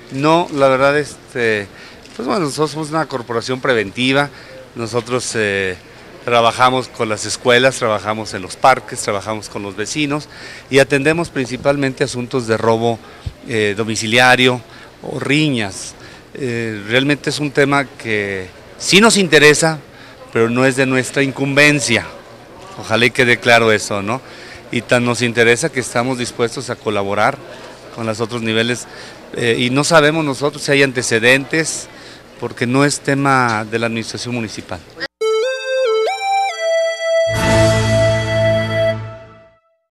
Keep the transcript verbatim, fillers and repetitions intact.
No, la verdad, este, pues bueno, nosotros somos una corporación preventiva, nosotros eh, trabajamos con las escuelas, trabajamos en los parques, trabajamos con los vecinos y atendemos principalmente asuntos de robo eh, domiciliario o riñas. Eh, realmente es un tema que sí nos interesa, pero no es de nuestra incumbencia. Ojalá y quede claro eso, ¿no? Y tan nos interesa que estamos dispuestos a colaborar con los otros niveles eh, y no sabemos nosotros si hay antecedentes porque no es tema de la administración municipal.